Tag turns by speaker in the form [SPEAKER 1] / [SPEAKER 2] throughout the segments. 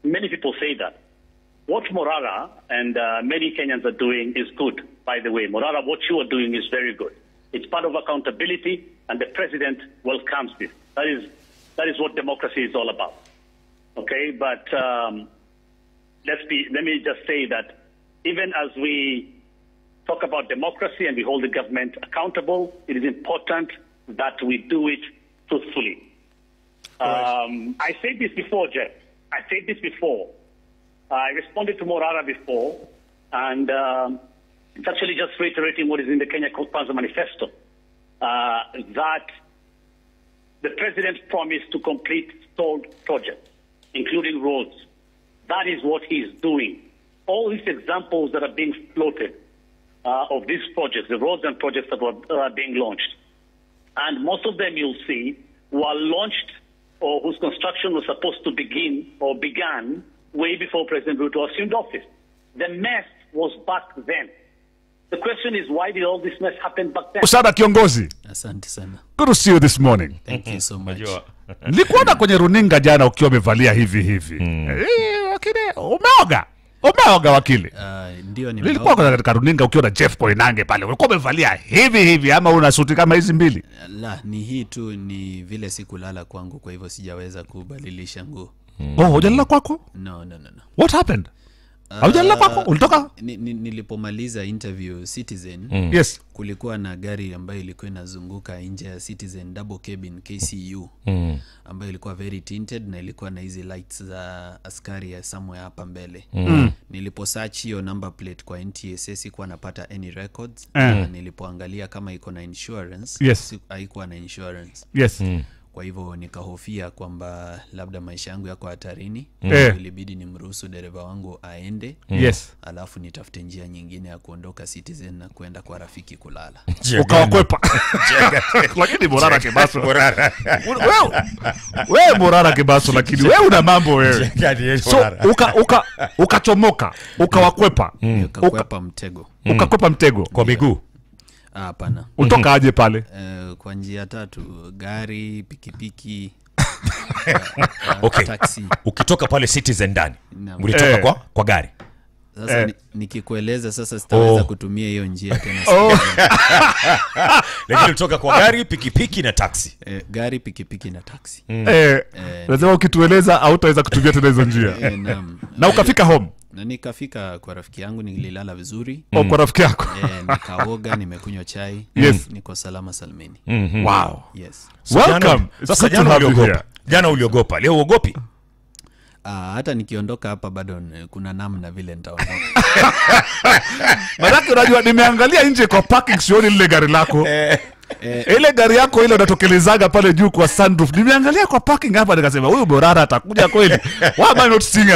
[SPEAKER 1] many people say that. What Morara and many Kenyans are doing is good, by the way. Morara, what you are doing is very good. It's part of accountability, and the president welcomes this. That is what democracy is all about. Okay, but let me just say that even as we talk about democracy and we hold the government accountable, it is important that we do it truthfully. I said this before, Jeff. I said this before. I responded to Morara before, and it's actually just reiterating what is in the Kenya Kwanza Manifesto, that the president promised to complete stalled projects, including roads. That is what he's doing. All these examples that are being floated of these projects, the roads and projects that are being launched, and most of them you'll see were launched or whose construction was supposed to begin or began way before President Ruto assumed office. The mess was back then. The question is, why did all this mess happen back then?
[SPEAKER 2] Usada kiongozi.
[SPEAKER 3] Asante sana.
[SPEAKER 2] Good to see you this morning.
[SPEAKER 3] Thank you so much.
[SPEAKER 2] Nilikuona kwenye runinga jana ukiwa umevalia hivi. Wakili, umeoga wakili.
[SPEAKER 3] Ndio ni.
[SPEAKER 2] Nilikuwa katika runinga ukiwa na Jeff Koinange pale. Ulikuwa umevalia hivi ama una suti kama hizi mbili?
[SPEAKER 3] La, ni hii tu, ni vile sikulala kwangu, kwa hivyo sijaweza kubadilisha nguo.
[SPEAKER 2] Oh, hujalala kwako?
[SPEAKER 3] No.
[SPEAKER 2] What happened? Hujalala kwako? Ulitoka?
[SPEAKER 3] Nilipomaliza interview Citizen,
[SPEAKER 2] yes,
[SPEAKER 3] kulikuwa na gari ambayo ilikuwa inazunguka nje ya Citizen double cabin KCU, ambayo ilikuwa very tinted na ilikuwa na hizi lights za askari ya somewhere hapa mbele. Niliposearch hiyo number plate kwa NTSA sikuwa napata any records. Nilipoangalia kama iko na insurance,
[SPEAKER 2] yes,
[SPEAKER 3] haikuwa na insurance.
[SPEAKER 2] Yes.
[SPEAKER 3] Kwa hivyo nikahofia kwamba labda maisha yangu yako hatarini. Ilibidi nimruhusu dereva wangu aende.
[SPEAKER 2] Yes.
[SPEAKER 3] Alafu nitafute njia nyingine ya kuondoka Citizen na kwenda kwa rafiki kulala.
[SPEAKER 2] Ukawakwepa. Lakini Morara Kebaso. Wewe Morara Kebaso, lakini wewe una mambo wewe. So ukachomoka, ukawakwepa.
[SPEAKER 3] Ukakwepa mtego.
[SPEAKER 2] Ukakwepa mtego kwa miguu?
[SPEAKER 3] Hapana.
[SPEAKER 2] Utoka aje pale?
[SPEAKER 3] Kwa njia tatu: gari, pikipiki,
[SPEAKER 4] okay,
[SPEAKER 3] taxi.
[SPEAKER 4] Ukitoka pale Citizen ndani, ulitoka kwa gari.
[SPEAKER 3] Sasa nikikueleza sasa sitaweza kutumia hiyo njia tena.
[SPEAKER 4] Lakini ulitoka kwa gari, pikipiki na taxi.
[SPEAKER 3] Gari, pikipiki na taxi.
[SPEAKER 2] Lazima ukitueleza hautaweza kutumia tena hizo njia. Na ukafika home?
[SPEAKER 3] Na nikafika kwa rafiki yangu, nililala vizuri.
[SPEAKER 2] Kwa rafiki yako?
[SPEAKER 3] Nikaoga, nimekunywa chai.
[SPEAKER 2] Yes.
[SPEAKER 3] Niko salama salmini.
[SPEAKER 2] Wow.
[SPEAKER 3] Yes.
[SPEAKER 2] Welcome.
[SPEAKER 4] Sasa jana uliogopa, leo uogopi?
[SPEAKER 3] Hata nikiondoka hapa bado kuna namna vile nitaondoka.
[SPEAKER 2] Manake unajua nimeangalia nje kwa parking, sioni lile gari lako. Ile gari yako ile unatokelezaga pale juu kwa sunroof. Nimeangalia kwa parking hapa nikasema huyu Morara atakuja kweli. Why am I not seeing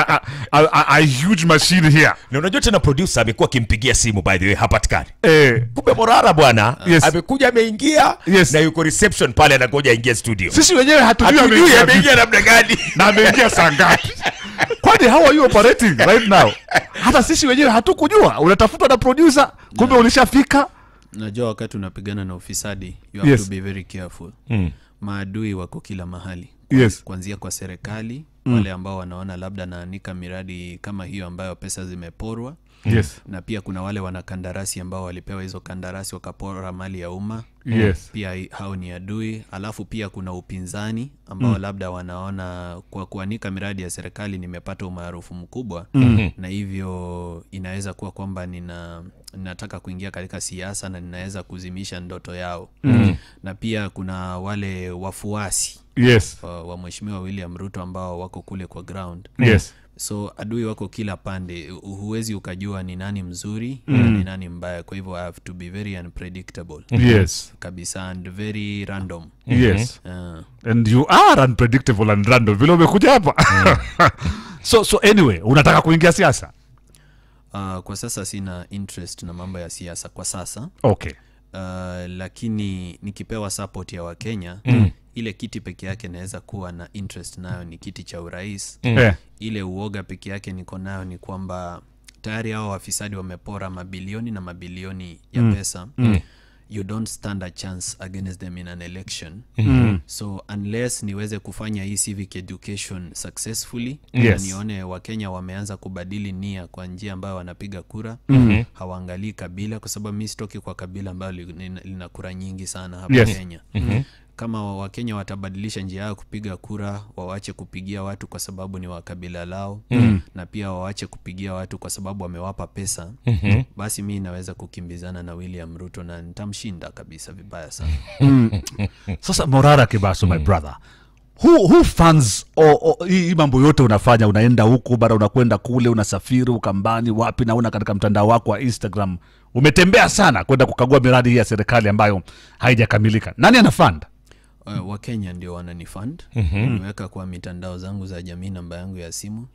[SPEAKER 2] a huge machine here?
[SPEAKER 4] Na unajua tena producer amekuwa akimpigia simu, by the way, hapatikani. Kumbe Morara bwana, amekuja ameingia, na yuko reception pale anakuja ingia studio.
[SPEAKER 2] Sisi wenyewe hatujui
[SPEAKER 4] ameingia namna gani
[SPEAKER 2] na ameingia saa ngapi. Kwani how are you operating right now? Hata sisi wenyewe hatukujua. Unatafutwa na producer, kumbe ulishafika.
[SPEAKER 3] Najua wakati unapigana na ufisadi, you have to be very careful. Maadui wako kila mahali. Kuanzia kwa serikali, wale ambao wanaona labda naanika miradi kama hiyo ambayo pesa zimeporwa. Na pia kuna wale wanakandarasi ambao walipewa hizo kandarasi wakapora mali ya umma. Pia hao ni adui. Alafu pia kuna upinzani ambao labda wanaona kwa kuanika miradi ya serikali nimepata umaarufu mkubwa, na hivyo inaweza kuwa kwamba ninataka kuingia katika siasa na ninaweza kuzimisha ndoto yao. Na pia kuna wale wafuasi wa Mheshimiwa William Ruto ambao wako kule kwa ground. So adui wako kila pande, huwezi ukajua ni nani mzuri na ni nani mbaya. Kwa hivyo I have to be very unpredictable. Kabisa, and very random.
[SPEAKER 2] And you are unpredictable and random vile umekuja hapa. So anyway, unataka kuingia siasa?
[SPEAKER 3] Kwa sasa sina interest na mambo ya siasa kwa sasa.
[SPEAKER 2] Okay.
[SPEAKER 3] Lakini nikipewa support ya Wakenya, ile kiti peke yake naweza kuwa na interest nayo ni kiti cha urais. Ile uoga peke yake niko nayo ni kwamba tayari hao wafisadi wamepora mabilioni na mabilioni ya pesa. you don't stand a chance against them in an election. So unless niweze kufanya hii civic education successfully, na nione Wakenya wameanza kubadili nia kwa njia ambayo wanapiga kura, hawaangalii kabila, kwa sababu mimi sitoki kwa kabila ambayo lina kura nyingi sana hapa Kenya. Kama Wakenya watabadilisha njia yao kupiga kura, waache kupigia watu kwa sababu ni wa kabila lao, na pia waache kupigia watu kwa sababu wamewapa pesa, basi mimi naweza kukimbizana na William Ruto na nitamshinda kabisa vibaya sana.
[SPEAKER 2] Sasa Morara Kebaso, my brother, who funds hii mambo yote unafanya? Unaenda huku bara, unakwenda kule, unasafiri ukambani wapi, naona katika mtandao wako wa Instagram umetembea sana kwenda kukagua miradi hii ya serikali ambayo haijakamilika. Nani anafund?
[SPEAKER 3] Wakenya ndio wananifund. Nimeweka kwa mitandao zangu za jamii namba yangu ya simu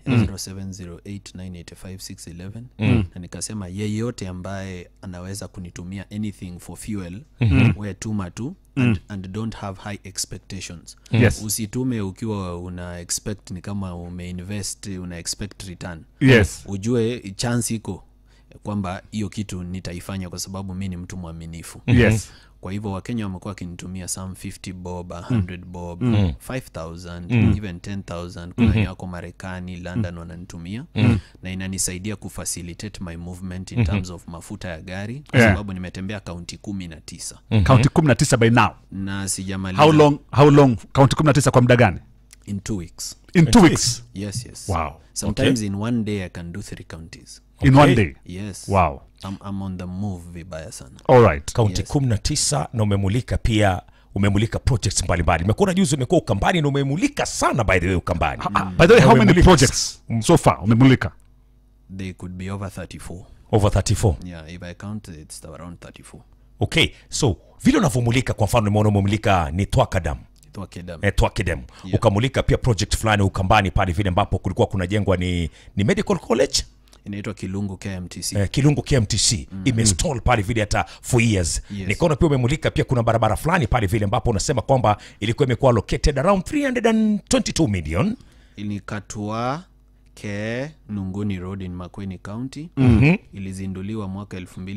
[SPEAKER 3] 0708985611, na nikasema yeyote ambaye anaweza kunitumia anything for fuel, we tuma tu, and don't have high expectations. Usitume ukiwa una expect ni kama umeinvest, una expect return. Ujue chance iko kwamba hiyo kitu nitaifanya kwa sababu mimi ni mtu mwaminifu. Kwa hivyo Wakenya wamekuwa kinitumia some 50 bob, 100 bob, 5,000, even 10,000. Kuna yako Marekani, London wananitumia, na inanisaidia kufacilitate my movement in terms of mafuta ya gari, kwa sababu nimetembea county 19.
[SPEAKER 2] County 19 by now.
[SPEAKER 3] Na sijamaliza.
[SPEAKER 2] How long county 19 kwa muda gani?
[SPEAKER 3] In 2 weeks.
[SPEAKER 2] In 2 weeks?
[SPEAKER 3] Yes.
[SPEAKER 2] Wow.
[SPEAKER 3] Sometimes in one day I can do 3 counties.
[SPEAKER 2] In one day?
[SPEAKER 3] Yes.
[SPEAKER 2] Wow.
[SPEAKER 3] I'm on the move vibaya sana.
[SPEAKER 2] All right.
[SPEAKER 4] County 19, na umemulika pia, umemulika projects mbalimbali. Nimekuwa juzi umekuwa Ukambani na umemulika sana, by the way, Ukambani.
[SPEAKER 2] By the way, how many projects so far umemulika?
[SPEAKER 3] They could be over 34.
[SPEAKER 4] Over 34?
[SPEAKER 3] Yeah, if I count it's around 34.
[SPEAKER 4] Okay, so vile unavumulika, kwa mfano nimeona umemulika ni Twakadam. Twakadam. Ukamulika pia project fulani Ukambani pale vile ambapo kulikuwa kunajengwa ni medical college.
[SPEAKER 3] Inaitwa Kilungu KMTC.
[SPEAKER 4] Kilungu KMTC. Imestall pale vile hata for years. Nikaona pia umemulika pia kuna barabara fulani pale vile ambapo unasema kwamba ilikuwa imekuwa allocated around 322 million.
[SPEAKER 3] Ilikatwa ke Nunguni Road in Makueni County. Ilizinduliwa mwaka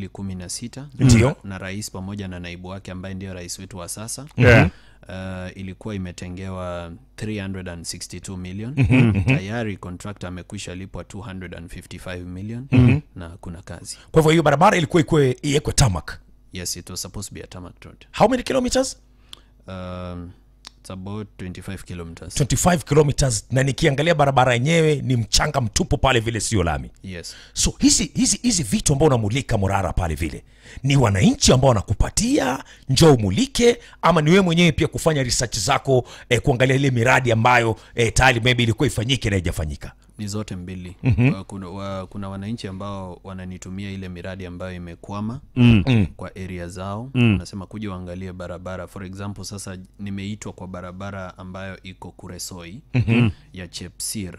[SPEAKER 3] 2016 na rais pamoja na naibu wake ambaye ndio rais wetu wa sasa. Ilikuwa imetengewa 362 million. Tayari contractor amekwisha lipwa 255 million, na kuna kazi.
[SPEAKER 4] Kwa hivyo hiyo barabara ilikuwa iwekwe tarmac.
[SPEAKER 3] Yes, it was supposed to be a tarmac road.
[SPEAKER 4] How many kilometers?
[SPEAKER 3] It's about 25 kilometers.
[SPEAKER 4] 25 kilometers, na nikiangalia barabara yenyewe ni mchanga mtupu pale vile, sio lami.
[SPEAKER 3] Yes.
[SPEAKER 4] So hizi vitu ambao unamulika Morara pale vile, ni wananchi ambao wanakupatia njoo umulike, ama ni wewe mwenyewe pia kufanya research zako, kuangalia ile miradi ambayo tayari maybe ilikuwa ifanyike na haijafanyika?
[SPEAKER 3] Ni zote mbili. Kuna wananchi ambao wananitumia ile miradi ambayo imekwama kwa area zao. Nasema kuja waangalie barabara. For example, sasa nimeitwa kwa barabara ambayo iko Kuresoi ya Chepsir,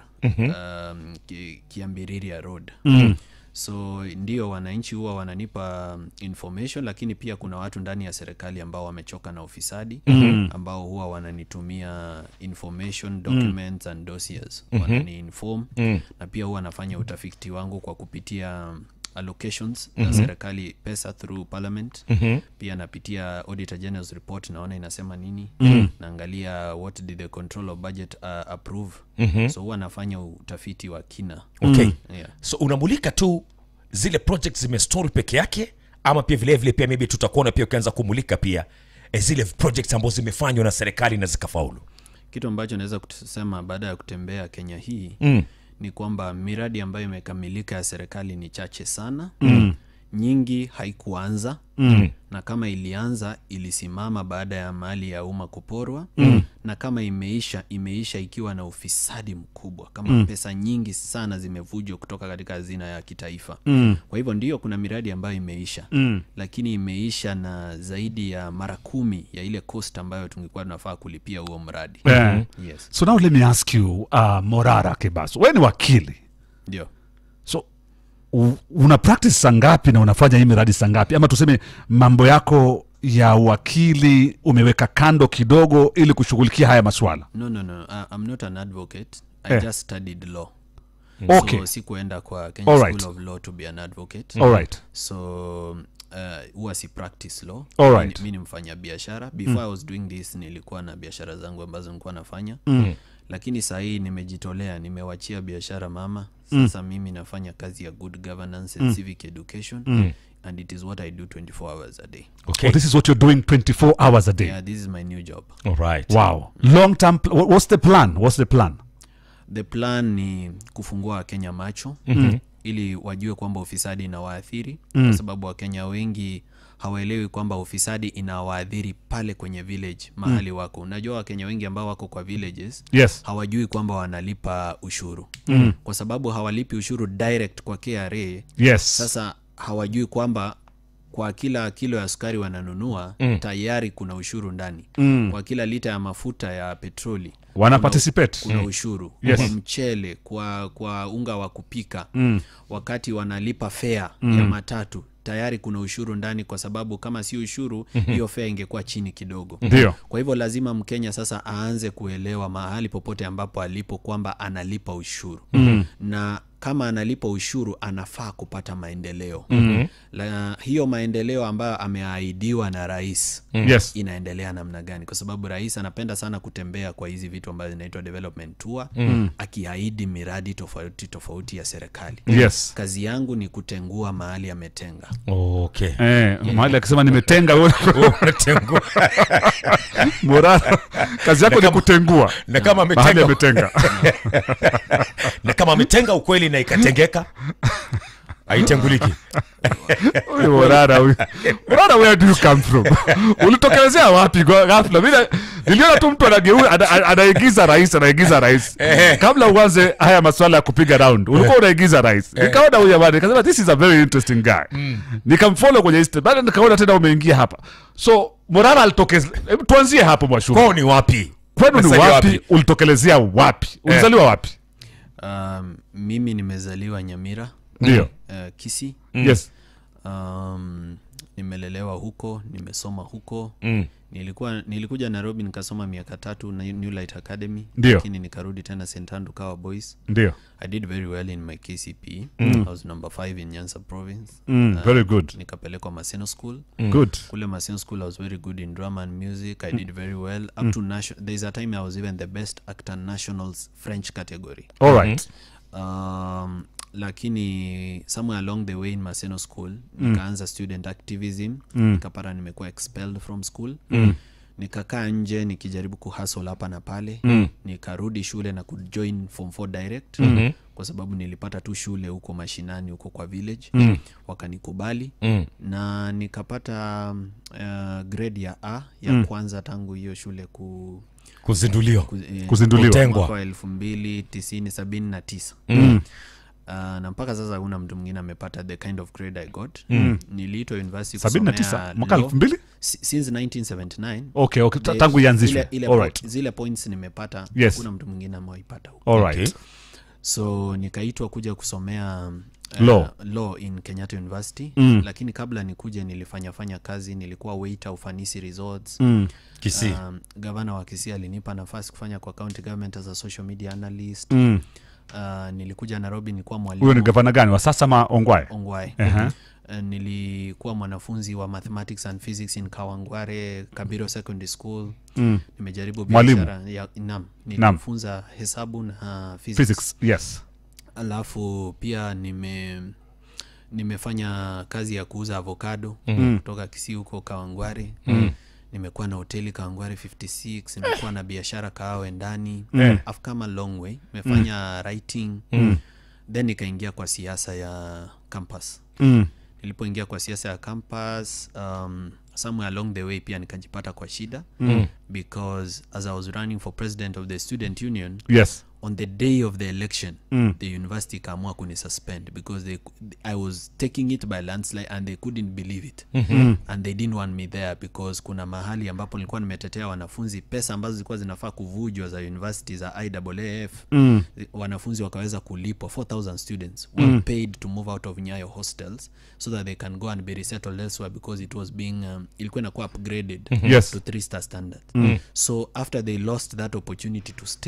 [SPEAKER 3] Kiambiriria Road. So ndio wananchi huwa wananipa information, lakini pia kuna watu ndani ya serikali ambao wamechoka na ufisadi, ambao huwa wananitumia information, documents and dossiers. Wanani-inform, na pia huwa nafanya utafiti wangu kwa kupitia allocations na serikali, pesa through parliament. Pia napitia Auditor General's report, naona inasema nini. Naangalia what did the control of budget approve. So huwa nafanya utafiti wa kina.
[SPEAKER 4] Okay. So unamulika tu zile projects zimestall peke yake, ama pia vile pia maybe tutakuona pia ukianza kumulika pia zile projects ambazo zimefanywa na serikali na zikafaulu?
[SPEAKER 3] Kitu ambacho naweza kusema baada ya kutembea Kenya hii ni kwamba miradi ambayo imekamilika ya serikali ni chache sana. Nyingi haikuanza, na kama ilianza ilisimama baada ya mali ya umma kuporwa, na kama imeisha ikiwa na ufisadi mkubwa, kama pesa nyingi sana zimevujwa kutoka katika hazina ya kitaifa. Kwa hivyo ndio kuna miradi ambayo imeisha, lakini imeisha na zaidi ya mara 10 ya ile cost ambayo tungekuwa tunafaa kulipia huo mradi. Yes.
[SPEAKER 2] So now let me ask you, Morara Kebaso, wewe ni wakili.
[SPEAKER 3] Ndio.
[SPEAKER 2] So una practice sangapi na unafanya hii miradi sangapi? Ama tuseme mambo yako ya wakili umeweka kando kidogo ili kushughulikia haya maswala?
[SPEAKER 3] No. I'm not an advocate. I just studied law.
[SPEAKER 2] Okay.
[SPEAKER 3] So sikuenda kwa Kenya School of Law to be an advocate.
[SPEAKER 2] All right.
[SPEAKER 3] So huwa si practice law.
[SPEAKER 2] Alright.
[SPEAKER 3] Mimi ni mfanya biashara. Before I was doing this nilikuwa na biashara zangu ambazo nilikuwa nafanya. Lakini saa hii nimejitolea, nimewachia biashara mama. Sasa mimi nafanya kazi ya good governance and civic education. And it is what I do 24 hours a day.
[SPEAKER 2] Okay. This is what you're doing 24 hours a day.
[SPEAKER 3] Yeah, this is my new job.
[SPEAKER 4] All right.
[SPEAKER 2] Wow. Long term, what's the plan? What's the plan?
[SPEAKER 3] The plan ni kufungua Wakenya macho ili wajue kwamba ufisadi inawaathiri kwa sababu Wakenya wengi hawaelewi kwamba ufisadi inawaathiri pale kwenye village mahali wako. Unajua Wakenya wengi ambao wako kwa villages hawajui kwamba wanalipa ushuru. Kwa sababu hawalipi ushuru direct kwa KRA. Sasa hawajui kwamba kwa kila kilo ya sukari wananunua tayari kuna ushuru ndani. Kwa kila lita ya mafuta ya petroli
[SPEAKER 2] wana participate,
[SPEAKER 3] kuna ushuru. Kwa mchele, kwa unga wa kupika, wakati wanalipa fare ya matatu tayari kuna ushuru ndani, kwa sababu kama si ushuru hiyo fare ingekuwa chini kidogo. Kwa hivyo lazima Mkenya sasa aanze kuelewa mahali popote ambapo alipo kwamba analipa ushuru. Na kama analipa ushuru anafaa kupata maendeleo. Hiyo maendeleo ambayo ameahidiwa na rais inaendelea namna gani? Kwa sababu rais anapenda sana kutembea kwa hizi vitu ambazo zinaitwa development tour, akiahidi miradi tofauti tofauti ya serikali. Kazi yangu ni kutengua mahali ametenga.
[SPEAKER 4] Okay.
[SPEAKER 2] Mahali akisema nimetenga wewe unatengua. Morara, kazi yako ni kutengua.
[SPEAKER 4] Na kama ametenga na kama ametenga ukweli na ikatengeka haitenguliki.
[SPEAKER 2] Morara, where do you come from? Ulitokelezea wapi ghafla? Mimi niliona tu mtu anaigiza rais. Kabla uanze haya masuala ya kupiga round, ulikuwa unaigiza rais. Nikaona huyu bwana, nikasema this is a very interesting guy. Nikamfollow kwenye Instagram, baada nikaona tena umeingia hapa. So Morara alitokeza, tuanzie hapo Mwashuru.
[SPEAKER 4] Kwani wapi?
[SPEAKER 2] Kwani ni wapi? Ulitokelezea wapi? Ulizaliwa wapi?
[SPEAKER 3] Mimi nimezaliwa Nyamira.
[SPEAKER 2] Ndio.
[SPEAKER 3] Kisii. Nimelelewa huko, nimesoma huko. Nilikuja Nairobi nikasoma miaka 3 na New Light Academy, lakini nikarudi tena St. Andrew Kawa Boys. I did very well in my KCPE. I was number 5 in Nyanza province.
[SPEAKER 2] Very good.
[SPEAKER 3] Nikapelekwa Maseno School.
[SPEAKER 2] Good.
[SPEAKER 3] Kule Maseno School I was very good in drama and music. I did very well up to national. There's a time I was even the best actor nationals French category.
[SPEAKER 2] All right.
[SPEAKER 3] Lakini somewhere along the way in Maseno School nikaanza student activism, nikapata nimekuwa expelled from school. Nikakaa nje nikijaribu kuhustle hapa na pale. Nikarudi shule na kujoin form 4 direct kwa sababu nilipata tu shule huko mashinani huko kwa village. Wakanikubali na nikapata grade ya A ya kwanza tangu hiyo shule
[SPEAKER 4] kuzinduliwa
[SPEAKER 3] kutengwa kwa 2079. Na mpaka sasa kuna mtu mwingine amepata the kind of grade I got. Niliitwa university kusomea
[SPEAKER 2] 79 mwaka 2000
[SPEAKER 3] since 1979.
[SPEAKER 2] Okay, tangu ianzishwe. Alright.
[SPEAKER 3] Zile points nimepata, kuna mtu mwingine ameipata huko.
[SPEAKER 2] Alright.
[SPEAKER 3] So nikaitwa kuja kusomea law in Kenyatta University. Lakini kabla nikuje nilifanya kazi, nilikuwa waiter Ufanisi Resorts.
[SPEAKER 4] Kisii.
[SPEAKER 3] Gavana wa Kisii alinipa nafasi kufanya kwa county government as a social media analyst. Nilikuja Nairobi nilikuwa mwalimu.
[SPEAKER 2] Huyo ni gavana gani wa sasa ma Ongwae?
[SPEAKER 3] Ongwae. Nilikuwa mwanafunzi wa mathematics and physics in Kawangware Kabiro Secondary School. Nimejaribu biashara ya nilifunza hesabu na physics. Alafu pia nimefanya kazi ya kuuza avocado kutoka Kisii huko Kawangware. Nimekuwa na hoteli Kawangware 56, nimekuwa na biashara Kahawa ndani. I've come a long way. Nimefanya writing. Then nikaingia kwa siasa ya campus. Nilipoingia kwa siasa ya campus, somewhere along the way pia nikajipata kwa shida because as I was running for president of the student union, on the day of the election, the university kaamua kunisuspend because I was taking it by landslide and they couldn't believe it. And they didn't want me there because kuna mahali ambapo nilikuwa nimetetea wanafunzi, pesa ambazo zilikuwa zinafaa kuvujwa za university za IAAF. Wanafunzi wakaweza kulipwa. 4,000 students were paid to move out of Nyayo hostels so that they can go and be resettled elsewhere because it was being ilikuwa inakuwa upgraded to 3-star standard. So after they lost that opportunity to steal,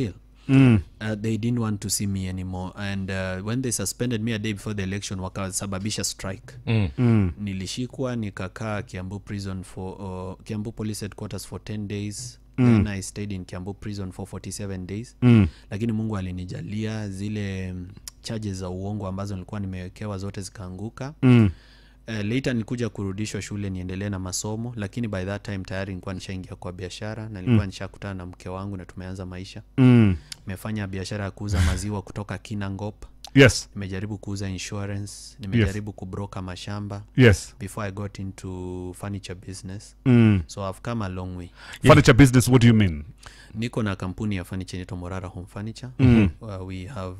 [SPEAKER 3] they didn't want to see me anymore, and when they suspended me a day before the election, wakasababisha strike. Nilishikwa nikakaa Kiambu prison for Kiambu police headquarters for 10 days. Then I stayed in Kiambu prison for 47 days. Lakini Mungu alinijalia, zile charges za uongo ambazo nilikuwa nimewekewa zote zikaanguka. Later nilikuja kurudishwa shule niendelee na masomo, lakini by that time tayari nilikuwa nishaingia kwa biashara na nilikuwa nishakutana na mke wangu na tumeanza maisha. Nimefanya biashara ya kuuza maziwa kutoka Kinangop.
[SPEAKER 2] Yes.
[SPEAKER 3] Nimejaribu kuuza insurance, nimejaribu kubroka mashamba.
[SPEAKER 2] Yes.
[SPEAKER 3] Before I got into furniture business. So I've come a long way.
[SPEAKER 2] Furniture business, what do you mean?
[SPEAKER 3] Niko na kampuni ya furniture inaitwa Morara Home Furniture. We have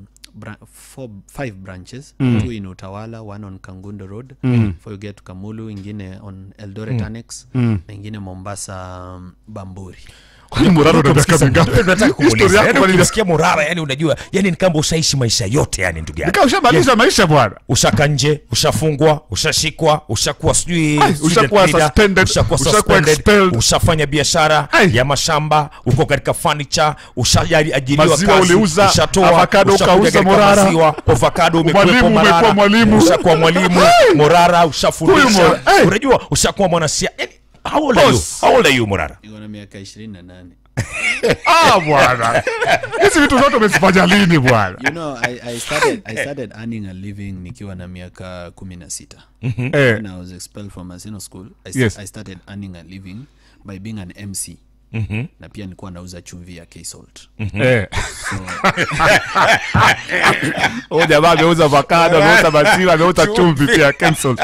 [SPEAKER 3] 5 branches, 2 in Utawala, 1 on Kangundo Road, before you get to Kamulu, ingine on Eldoret Annex, na ingine Mombasa Bamburi.
[SPEAKER 2] Morara
[SPEAKER 4] unataka kumuuliza. Yaani ukisikia Morara, yani unajua, yani ni kama ushaishi maisha yote, yani ndugu yangu.
[SPEAKER 2] Nika ushamaliza maisha bwana.
[SPEAKER 4] Ushaka nje, ushafungwa, ushashikwa, ushakuwa sijui,
[SPEAKER 2] ushakuwa suspended, ushakuwa expelled,
[SPEAKER 4] ushafanya biashara ya mashamba, uko katika furniture, ushaajiriwa
[SPEAKER 2] maziwa
[SPEAKER 4] kazi,
[SPEAKER 2] uliuza,
[SPEAKER 4] ushatoa
[SPEAKER 2] avocado ukauza Morara,
[SPEAKER 4] maziwa, avocado umekuwa
[SPEAKER 2] Morara, mwalimu,
[SPEAKER 4] ushakuwa mwalimu, Morara ushafundisha. Unajua ushakuwa mwanasiasa. How old are you Morara?
[SPEAKER 3] Niko na miaka 28.
[SPEAKER 2] Bwana. Hizi vitu zote umezifanya lini bwana?
[SPEAKER 3] You know, I started earning a living nikiwa na miaka 16. When I was expelled from Maseno school, I started earning a living by being an MC. Na pia nilikuwa nauza chumvi ya K-Salt.
[SPEAKER 2] Jamaa ameuza avocado, ameuza maziwa, ameuza chumvi pia K-Salt.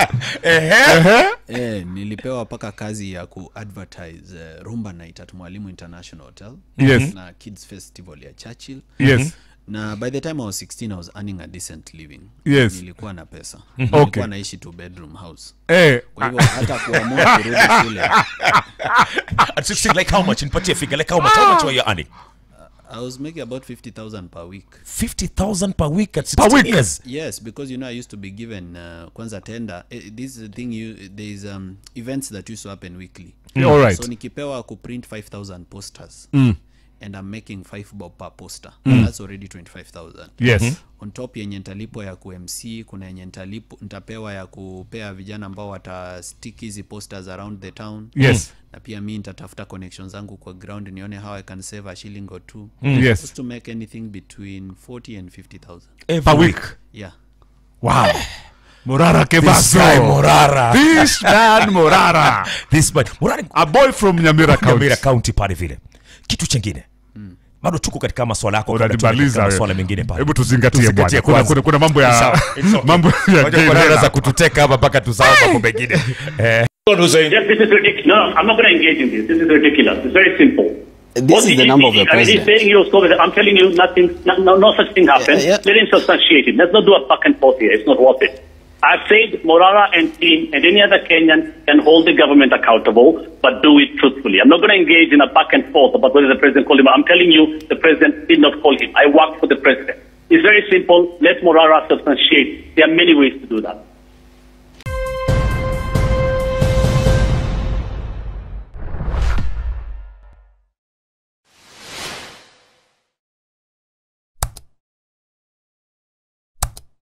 [SPEAKER 3] Nilipewa paka kazi ya ku-advertise Rumba Night at Mwalimu International Hotel. Na Kids Festival ya Churchill. Na by the time I was 16, I was earning a decent living. Nilikuwa na pesa. Nilikuwa naishi 2-bedroom house. Kwa hivyo hata kuamua kurudi shule.
[SPEAKER 4] At 16, like how much? Nipatie figure, like how much were you earning?
[SPEAKER 3] I was making about 50,000 per week.
[SPEAKER 4] 50,000 per week at 16 years?
[SPEAKER 3] Yes, because you know I used to be given kwanza tender. This is the thing, there's events that used to happen weekly.
[SPEAKER 2] All right.
[SPEAKER 3] So nikipewa ku print 5,000 posters. And I'm making 5 bob per poster. That's already 25,000.
[SPEAKER 2] Yes.
[SPEAKER 3] On top yenye nitalipo ya ku MC, kuna yenye nitapewa ya kupea vijana ambao watastick hizi posters around the town.
[SPEAKER 2] Yes.
[SPEAKER 3] Na pia mimi nitatafuta connections zangu kwa ground nione how I can save a shilling or two.
[SPEAKER 2] Yes.
[SPEAKER 3] Just to make anything between 40 and 50,000
[SPEAKER 2] per week.
[SPEAKER 3] Yeah.
[SPEAKER 2] Wow. Morara Kebaso.
[SPEAKER 4] This guy Morara.
[SPEAKER 2] This man Morara.
[SPEAKER 4] This man Morara,
[SPEAKER 2] a boy from Nyamira County.
[SPEAKER 4] Nyamira County pale vile. Kitu chengine. Bado tuko katika masuala yako,
[SPEAKER 2] unanimaliza
[SPEAKER 4] masuala mengine pale.
[SPEAKER 2] Hebu tuzingatie bwana. Kuna mambo ya mambo ya
[SPEAKER 4] unaweza kututeka hapa mpaka tusahau mambo mengine.
[SPEAKER 1] Yes, this is ridiculous. No, I'm not going to engage in this. This is ridiculous. It's very simple.
[SPEAKER 5] This is the number of the president.
[SPEAKER 1] He's saying I'm telling you nothing, no such thing happened. Let him substantiate it. Let's not do a back and forth here. It's not worth it. I've said Morara and team and any other Kenyan can hold the government accountable, but do it truthfully. I'm not going to engage in a back and forth about whether the president called him. I'm telling you, the president did not call him. I worked for the president. It's very simple. Let Morara substantiate. There are many ways to do that.